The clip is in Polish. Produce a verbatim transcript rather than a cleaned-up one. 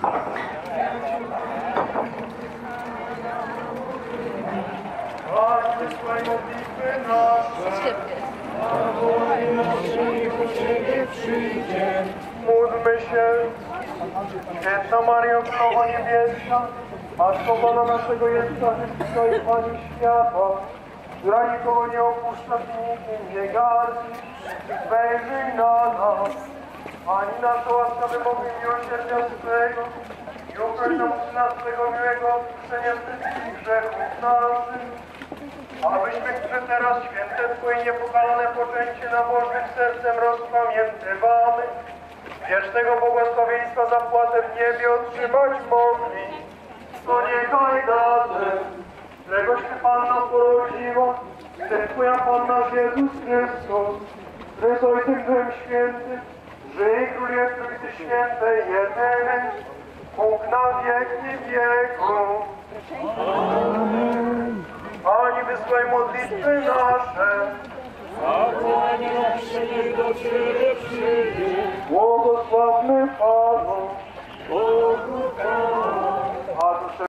Panie, wysłaj modlitwy nasze, a wołaj naszej ku Ciebie przyjdzie. Módlmy się. Święta Maryjo, Królowo Niebieska, Matko Pana naszego Jezusa Chrystusa i Pani światła, która nikogo nie opuszcza i nikim nie gardzi, wejrzyj na nas. Pani nasza łaskawy Bogu i miłosierdzia swego i uproś nam Syna swego miłego odpuszczenia wszystkich grzechów naszych, abyśmy, którzy teraz święte Twoje niepokalane poczęcie nabożnym sercem rozpamiętywamy, wiecznego błogosławieństwa zapłatę w niebie otrzymać mogli. To niechaj dadzę, któregoś Ty Panna porodziła, Ty Twoja Pan nasz Jezus Chrystus, który z Ojcem Duchem Świętym, żyj i króluje w Trójcy Świętej, jedyny, Bóg na wieki wieków. Amen. Pani, wysłaj modlitwy nasze, a Panie nasze niech do Ciebie przyjdzie. błogosławmy Panu.